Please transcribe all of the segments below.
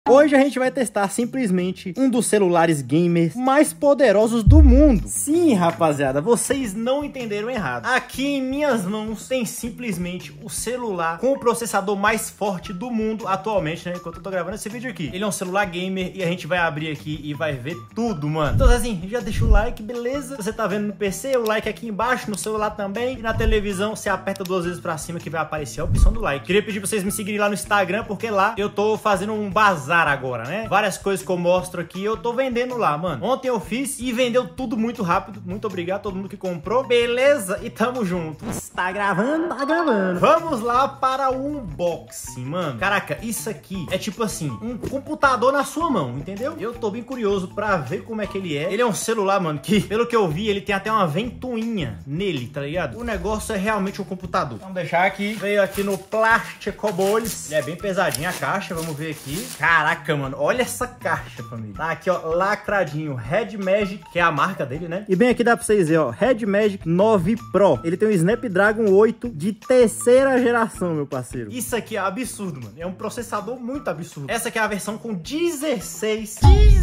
Hoje a gente vai testar simplesmente um dos celulares gamers mais poderosos do mundo. Sim, rapaziada, vocês não entenderam errado. Aqui em minhas mãos tem simplesmente o celular com o processador mais forte do mundo atualmente, né? Enquanto eu tô gravando esse vídeo aqui. Ele é um celular gamer e a gente vai abrir aqui e vai ver tudo, mano. Então assim, já deixa o like, beleza? Se você tá vendo no PC, o like aqui embaixo, no celular também. E na televisão, você aperta 2 vezes pra cima que vai aparecer a opção do like. Queria pedir pra vocês me seguirem lá no Instagram, porque lá eu tô fazendo um bazar agora, né? Várias coisas que eu mostro aqui, eu tô vendendo lá, mano. Ontem eu fiz e vendeu tudo muito rápido. Muito obrigado a todo mundo que comprou. Beleza? E tamo junto. Está gravando? Tá gravando. Vamos lá para o unboxing, mano. Caraca, isso aqui é tipo assim, um computador na sua mão, entendeu? Eu tô bem curioso pra ver como é que ele é. Ele é um celular, mano, que, pelo que eu vi, ele tem até uma ventoinha nele, tá ligado? O negócio é realmente um computador. Vamos deixar aqui. Veio aqui no plástico bolis. Ele é bem pesadinho a caixa, vamos ver aqui. Caraca, mano, olha essa caixa, família. Tá aqui, ó, lacradinho. Red Magic, que é a marca dele, né? E bem aqui dá pra vocês verem, ó, Red Magic 9 Pro. Ele tem um Snapdragon 8 de 3ª geração, meu parceiro. Isso aqui é absurdo, mano. É um processador muito absurdo. Essa aqui é a versão com 16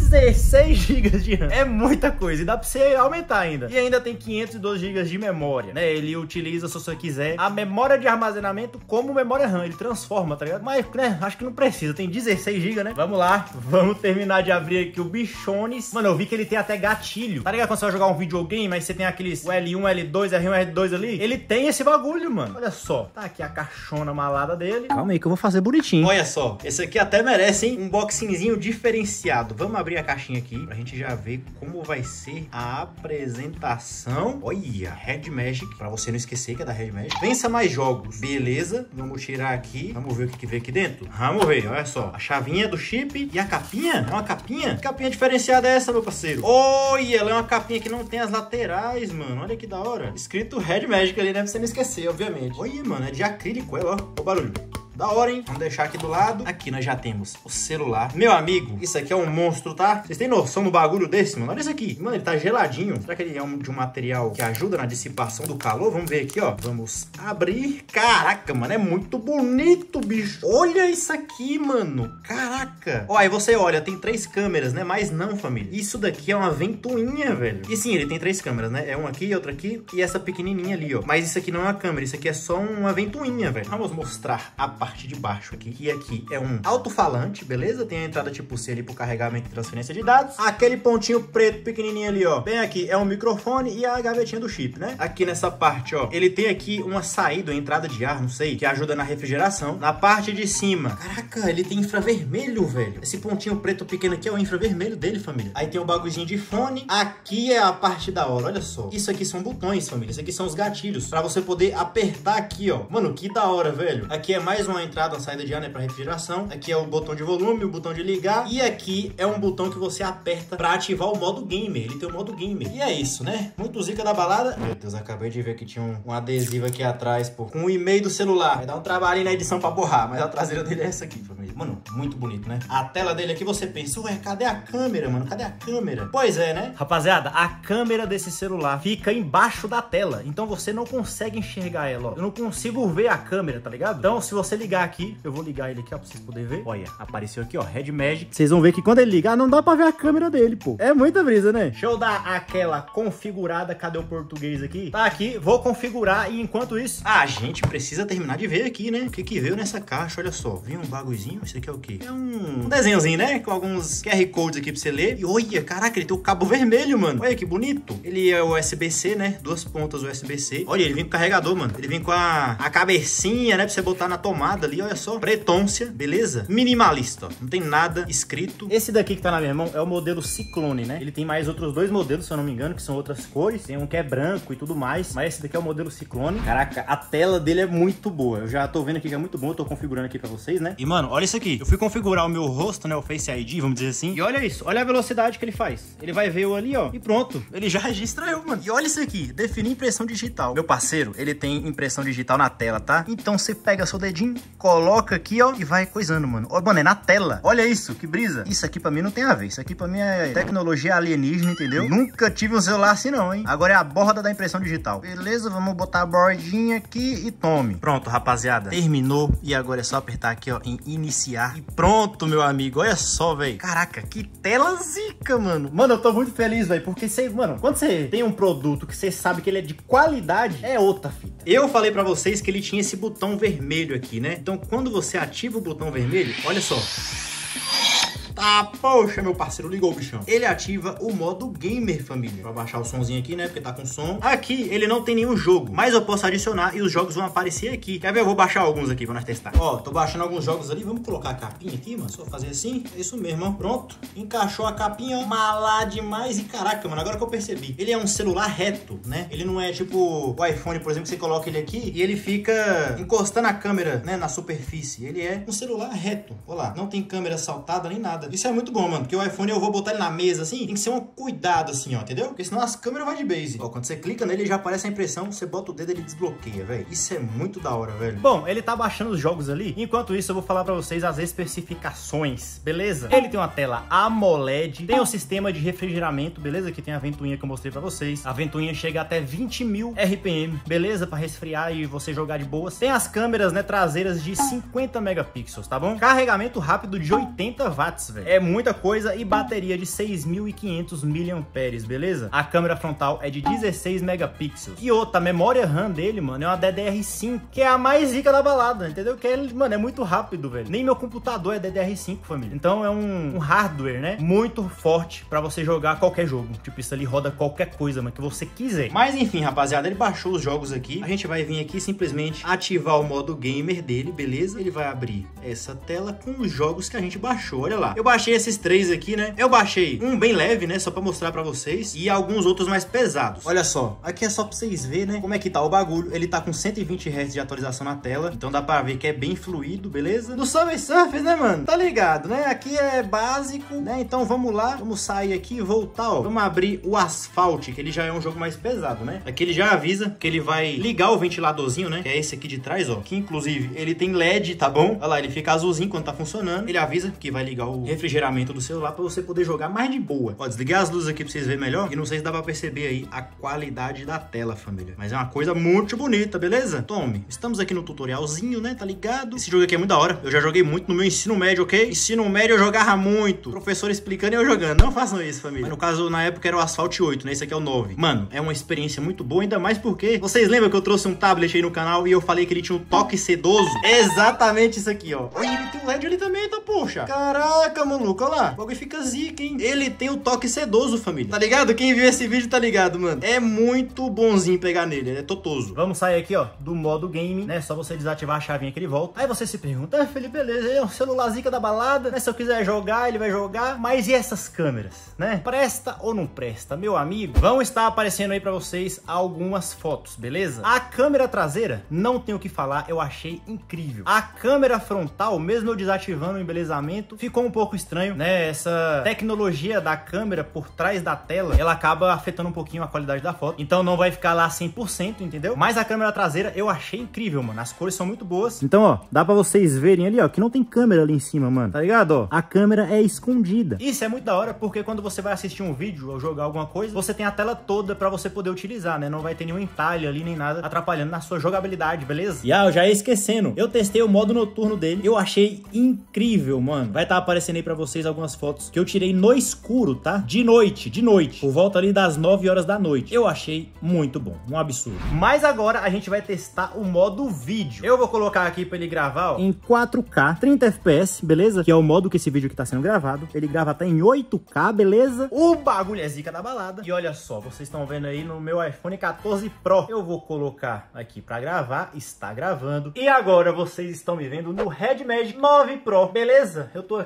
GB de RAM. É muita coisa e dá pra você aumentar ainda. E ainda tem 512 GB de memória, né? Ele utiliza, se você quiser, a memória de armazenamento como memória RAM. Ele transforma, tá ligado? Mas, né, acho que não precisa. Tem 16 GB, né? Vamos lá, vamos terminar de abrir aqui o bichones. Mano, eu vi que ele tem até gatilho. Tá ligado quando você vai jogar um videogame, mas você tem aqueles o L1, L2, R1, R2 ali? Ele tem esse bagulho, mano. Olha só. Tá aqui a caixona malada dele. Calma aí que eu vou fazer bonitinho. Olha só. Esse aqui até merece, hein? Um boxingzinho diferenciado. Vamos abrir a caixinha aqui pra gente já ver como vai ser a apresentação. Olha, Red Magic. Pra você não esquecer que é da Red Magic. Pensa mais jogos. Beleza. Vamos tirar aqui. Vamos ver o que vem aqui dentro. Vamos ver. Olha só. A chavinha do chip e a capinha. É uma capinha? Que capinha diferenciada é essa, meu parceiro? Olha, ela é uma capinha que não tem as laterais, mano. Olha que da hora. Escrito Red Magic ali, né? Pra você não esquecer, obviamente. Olha, mano, é de acrílico, ó. Olha o barulho. Da hora, hein? Vamos deixar aqui do lado. Aqui nós já temos o celular. Meu amigo, isso aqui é um monstro, tá? Vocês têm noção do bagulho desse, mano? Olha isso aqui. Mano, ele tá geladinho. Será que ele é de um material que ajuda na dissipação do calor? Vamos ver aqui, ó. Vamos abrir. Caraca, mano, é muito bonito, bicho. Olha isso aqui, mano. Caraca. Ó, aí você olha, tem 3 câmeras, né? Mas não, família. Isso daqui é uma ventoinha, velho. E sim, ele tem 3 câmeras, né? É uma aqui, outra aqui e essa pequenininha ali, ó. Mas isso aqui não é uma câmera, isso aqui é só uma ventoinha, velho. Vamos mostrar a parte de baixo aqui. E aqui é um alto-falante, beleza? Tem a entrada tipo C ali pro carregamento e transferência de dados. Aquele pontinho preto pequenininho ali, ó. Bem aqui é um microfone e a gavetinha do chip, né? Aqui nessa parte, ó, ele tem aqui uma saída, uma entrada de ar, não sei, que ajuda na refrigeração. Na parte de cima, caraca, ele tem infravermelho, velho. Esse pontinho preto pequeno aqui é o infravermelho dele, família. Aí tem um bagulhozinho de fone. Aqui é a parte da hora, olha só. Isso aqui são botões, família. Isso aqui são os gatilhos pra você poder apertar aqui, ó. Mano, que da hora, velho. Aqui é mais uma entrada, uma saída de ar, né, pra refrigeração. Aqui é o botão de volume, o botão de ligar. E aqui é um botão que você aperta pra ativar o modo gamer. Ele tem o modo gamer. E é isso, né? Muito zica da balada. Meu Deus, acabei de ver que tinha um adesivo aqui atrás, pô, com o e-mail do celular. Vai dar um trabalhinho na edição pra borrar, mas a traseira dele é essa aqui, família. Mano, muito bonito, né? A tela dele aqui, você pensa, ué, cadê a câmera, mano? Cadê a câmera? Pois é, né? Rapaziada, a câmera desse celular fica embaixo da tela. Então você não consegue enxergar ela, ó. Eu não consigo ver a câmera, tá ligado? Então, se você ligar aqui, eu vou ligar ele aqui, ó, pra vocês poderem ver. Olha, apareceu aqui, ó, Red Magic. Vocês vão ver que quando ele ligar, não dá pra ver a câmera dele, pô. É muita brisa, né? Deixa eu dar aquela configurada. Cadê o português aqui? Tá aqui, vou configurar e enquanto isso... a gente precisa terminar de ver aqui, né? O que veio nessa caixa, olha só. Vem um bagulhozinho, isso aqui é o quê? É um desenhozinho, né? Com alguns QR Codes aqui pra você ler. E olha, caraca, ele tem o cabo vermelho, mano. Olha que bonito. Ele é USB-C, né? 2 pontas USB-C. Olha, ele vem com carregador, mano. Ele vem com a cabecinha, né? Pra você botar na tomada ali, olha só. Pretôncia, beleza? Minimalista, ó. Não tem nada escrito. Esse daqui que tá na minha mão é o modelo Ciclone, né? Ele tem mais outros 2 modelos, se eu não me engano, que são outras cores. Tem um que é branco e tudo mais. Mas esse daqui é o modelo Ciclone. Caraca, a tela dele é muito boa. Eu já tô vendo aqui que é muito bom. Eu tô configurando aqui pra vocês, né? E, mano, olha isso aqui. Eu fui configurar o meu rosto, né? O Face ID, vamos dizer assim. E olha isso. Olha a velocidade que ele faz. Ele vai ver eu ali, ó. E pronto. Ele já registra eu, mano. E olha isso aqui. Definir impressão digital. Meu parceiro, ele tem impressão digital na tela, tá? Então você pega seu dedinho, coloca aqui, ó, e vai coisando, mano. Ó, mano, é na tela. Olha isso, que brisa. Isso aqui pra mim não tem a ver. Isso aqui pra mim é tecnologia alienígena, entendeu? Nunca tive um celular assim não, hein? Agora é a borda da impressão digital. Beleza, vamos botar a bordinha aqui e tome. Pronto, rapaziada. Terminou. E agora é só apertar aqui, ó, em iniciar. E pronto, meu amigo. Olha só, velho. Caraca, que tela zica, mano. Mano, eu tô muito feliz, velho, porque você, mano, quando você tem um produto que você sabe que ele é de qualidade, é outra fita. Eu falei pra vocês que ele tinha esse botão vermelho aqui, né? Então, quando você ativa o botão vermelho, olha só. Tá, poxa, meu parceiro, ligou o bichão. Ele ativa o modo gamer, família. Vou baixar o somzinho aqui, né, porque tá com som. Aqui, ele não tem nenhum jogo, mas eu posso adicionar e os jogos vão aparecer aqui. Quer ver? Eu vou baixar alguns aqui pra nós testar. Ó, tô baixando alguns jogos ali. Vamos colocar a capinha aqui, mano. Só fazer assim. É isso mesmo, ó. Pronto. Encaixou a capinha, ó. Malá demais. E caraca, mano, agora que eu percebi. Ele é um celular reto, né? Ele não é tipo o iPhone, por exemplo, que você coloca ele aqui e ele fica encostando a câmera, né, na superfície. Ele é um celular reto. Olha lá. Não tem câmera saltada nem nada. Isso é muito bom, mano, porque o iPhone eu vou botar ele na mesa assim, tem que ser um cuidado assim, ó, entendeu? Porque senão as câmeras vão de base. Ó, quando você clica nele, já aparece a impressão, você bota o dedo, ele desbloqueia, velho. Isso é muito da hora, velho. Bom, ele tá baixando os jogos ali, enquanto isso eu vou falar pra vocês as especificações, beleza? Ele tem uma tela AMOLED, tem um sistema de refrigeramento, beleza? Que tem a ventoinha que eu mostrei pra vocês. A ventoinha chega até 20.000 RPM, beleza? Pra resfriar e você jogar de boas. Tem as câmeras, né, traseiras de 50 megapixels, tá bom? Carregamento rápido de 80 watts, velho. É muita coisa e bateria de 6.500 mAh, beleza? A câmera frontal é de 16 megapixels. E outra, a memória RAM dele, mano, é uma DDR5, que é a mais rica da balada, entendeu? Que é, mano, é muito rápido, velho. Nem meu computador é DDR5, família. Então é um hardware, né, muito forte pra você jogar qualquer jogo. Tipo, isso ali roda qualquer coisa, mano, que você quiser. Mas enfim, rapaziada, ele baixou os jogos aqui. A gente vai vir aqui simplesmente ativar o modo gamer dele, beleza? Ele vai abrir essa tela com os jogos que a gente baixou, olha lá. Eu baixei esses três aqui, né? Eu baixei um bem leve, né? Só pra mostrar pra vocês. E alguns outros mais pesados. Olha só. Aqui é só pra vocês verem, né? Como é que tá o bagulho. Ele tá com 120 Hz de atualização na tela. Então dá pra ver que é bem fluido, beleza? Do Subway Surfers, né, mano? Tá ligado, né? Aqui é básico, né? Então vamos lá. Vamos sair aqui e voltar, ó. Vamos abrir o Asphalt, que ele já é um jogo mais pesado, né? Aqui ele já avisa que ele vai ligar o ventiladorzinho, né? Que é esse aqui de trás, ó. Que inclusive ele tem LED, tá bom? Olha lá, ele fica azulzinho quando tá funcionando. Ele avisa que vai ligar o refrigeramento do celular pra você poder jogar mais de boa. Ó, desliguei as luzes aqui pra vocês verem melhor. E não sei se dá pra perceber aí a qualidade da tela, família. Mas é uma coisa muito bonita, beleza? Tome. Estamos aqui no tutorialzinho, né? Tá ligado? Esse jogo aqui é muito da hora. Eu já joguei muito no meu ensino médio, ok? Ensino médio eu jogava muito. Professor explicando e eu jogando. Não façam isso, família. Mas no caso, na época era o Asphalt 8, né? Esse aqui é o 9. Mano, é uma experiência muito boa, ainda mais porque vocês lembram que eu trouxe um tablet aí no canal e eu falei que ele tinha um toque sedoso? Exatamente isso aqui, ó. Olha, ele tem um LED ali também, tá, poxa. Caraca, maluco, olha lá. O bagulho fica zica, hein? Ele tem o toque sedoso, família. Tá ligado? Quem viu esse vídeo tá ligado, mano. É muito bonzinho pegar nele, ele é totoso. Vamos sair aqui, ó, do modo game, né? Só você desativar a chavinha que ele volta. Aí você se pergunta, Felipe, beleza, ele é um celular zica da balada, né? Se eu quiser jogar, ele vai jogar. Mas e essas câmeras, né? Presta ou não presta, meu amigo? Vão estar aparecendo aí pra vocês algumas fotos, beleza? A câmera traseira, não tenho o que falar, eu achei incrível. A câmera frontal, mesmo eu desativando o embelezamento, ficou um pouco estranho, né? Essa tecnologia da câmera por trás da tela, ela acaba afetando um pouquinho a qualidade da foto. Então não vai ficar lá 100%, entendeu? Mas a câmera traseira eu achei incrível, mano. As cores são muito boas. Então, ó, dá pra vocês verem ali, ó, que não tem câmera ali em cima, mano. Tá ligado, ó? A câmera é escondida. Isso é muito da hora, porque quando você vai assistir um vídeo ou jogar alguma coisa, você tem a tela toda pra você poder utilizar, né? Não vai ter nenhum entalhe ali, nem nada atrapalhando na sua jogabilidade, beleza? E eu já ia esquecendo. Eu testei o modo noturno dele. Eu achei incrível, mano. Vai estar aparecendo aí pra vocês algumas fotos que eu tirei no escuro, tá? De noite. Por volta ali das 9 horas da noite. Eu achei muito bom. Um absurdo. Mas agora a gente vai testar o modo vídeo. Eu vou colocar aqui pra ele gravar, ó, em 4K, 30 FPS, beleza? Que é o modo que esse vídeo aqui tá sendo gravado. Ele grava até em 8K, beleza? O bagulho é zica da balada. E olha só, vocês estão vendo aí no meu iPhone 14 Pro. Eu vou colocar aqui pra gravar. Está gravando. E agora vocês estão me vendo no Red Magic 9 Pro, beleza? Eu tô aqui com a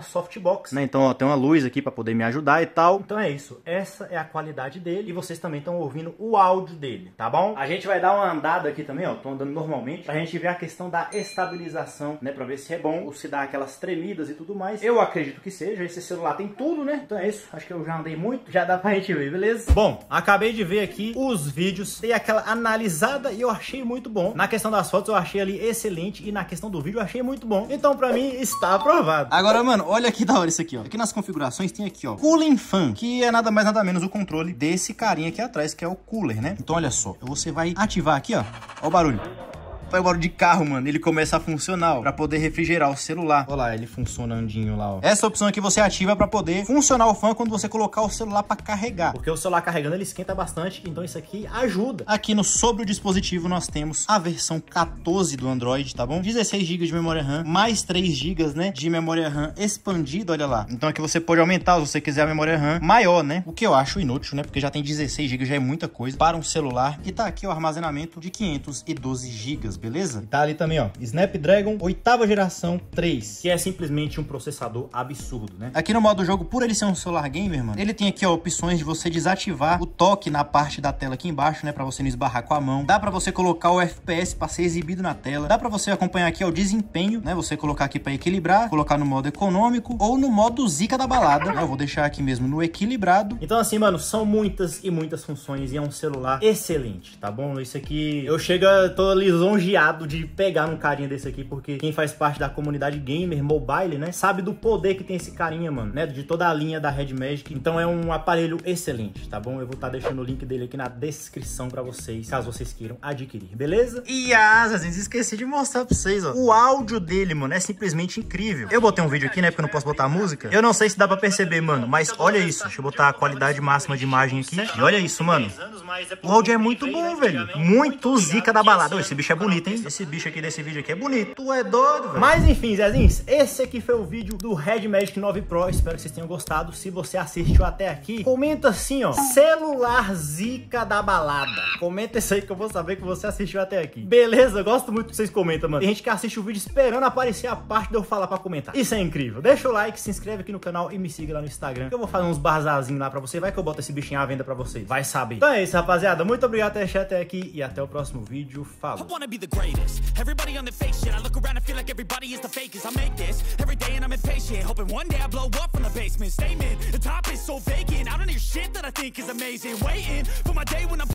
softbox, né? Então, ó, tem uma luz aqui pra poder me ajudar e tal. Então é isso, essa é a qualidade dele e vocês também estão ouvindo o áudio dele, tá bom? A gente vai dar uma andada aqui também, ó, tô andando normalmente, pra gente ver a questão da estabilização, né? Pra ver se é bom ou se dá aquelas tremidas e tudo mais. Eu acredito que seja, esse celular tem tudo, né? Então é isso, acho que eu já andei muito, já dá pra gente ver, beleza? Bom, acabei de ver aqui os vídeos, dei aquela analisada e eu achei muito bom. Na questão das fotos eu achei ali excelente e na questão do vídeo eu achei muito bom. Então pra mim está aprovado. Agora, mano, olha que da hora isso aqui, ó. Aqui nas configurações tem aqui, ó, Cooling Fan, que é nada mais nada menos o controle desse carinha aqui atrás, que é o cooler, né? Então olha só, você vai ativar aqui, ó. Ó o barulho. Foi o barulho de carro, mano. Ele começa a funcionar, ó, pra poder refrigerar o celular. Olha lá, ele funcionandinho lá, ó. Essa opção aqui você ativa pra poder funcionar o fan quando você colocar o celular pra carregar. Porque o celular carregando, ele esquenta bastante, então isso aqui ajuda. Aqui no sobre o dispositivo nós temos a versão 14 do Android, tá bom? 16 GB de memória RAM, mais 3 GB, né, de memória RAM expandida, olha lá. Então aqui você pode aumentar, se você quiser a memória RAM maior, né? O que eu acho inútil, né? Porque já tem 16 GB, já é muita coisa para um celular. E tá aqui o armazenamento de 512 GB. Beleza? E tá ali também, ó, Snapdragon 8ª geração 3, que é simplesmente um processador absurdo, né? Aqui no modo jogo, por ele ser um celular gamer, mano, ele tem aqui, ó, opções de você desativar o toque na parte da tela aqui embaixo, né, pra você não esbarrar com a mão. Dá pra você colocar o FPS pra ser exibido na tela. Dá pra você acompanhar aqui, ó, o desempenho, né, você colocar aqui pra equilibrar, colocar no modo econômico ou no modo zica da balada, né? Eu vou deixar aqui mesmo no equilibrado. Então assim, mano, são muitas e muitas funções e é um celular excelente, tá bom? Isso aqui, eu tô lisonjeado de pegar num carinha desse aqui, porque quem faz parte da comunidade gamer mobile, né, sabe do poder que tem esse carinha, mano, né, de toda a linha da Red Magic. Então é um aparelho excelente, tá bom? Eu vou estar deixando o link dele aqui na descrição pra vocês, caso vocês queiram adquirir, beleza? E gente, esqueci de mostrar pra vocês, ó, o áudio dele, mano, é simplesmente incrível. Eu botei um vídeo aqui, né, porque eu não posso botar a música. Eu não sei se dá pra perceber, mano, mas olha isso. Deixa eu botar a qualidade máxima de imagem aqui. E olha isso, mano. O áudio é muito bom, velho. Muito zica da balada. Ô, esse bicho é bonito, hein? Esse bicho aqui desse vídeo aqui é bonito. Tu é doido, velho. Mas enfim, Zezinhos, esse aqui foi o vídeo do Red Magic 9 Pro. Espero que vocês tenham gostado. Se você assistiu até aqui, comenta assim, ó, celular zica da balada. Comenta isso aí que eu vou saber que você assistiu até aqui. Beleza? Eu gosto muito que vocês comentam, mano. Tem gente que assiste o vídeo esperando aparecer a parte de eu falar pra comentar. Isso é incrível. Deixa o like, se inscreve aqui no canal e me siga lá no Instagram, que eu vou fazer uns bazarzinhos lá pra você. Vai que eu boto esse bichinho à venda pra vocês. Vai saber. Então é isso, rapaziada. Muito obrigado por assistir até aqui e até o próximo vídeo. Falou. Everybody on the fake shit. I look around and feel like everybody is the fakest. I make this every day and I'm impatient, hoping one day I blow up from the basement. Statement, the top is so vacant. I don't hear shit that I think is amazing. Waiting for my day when I'm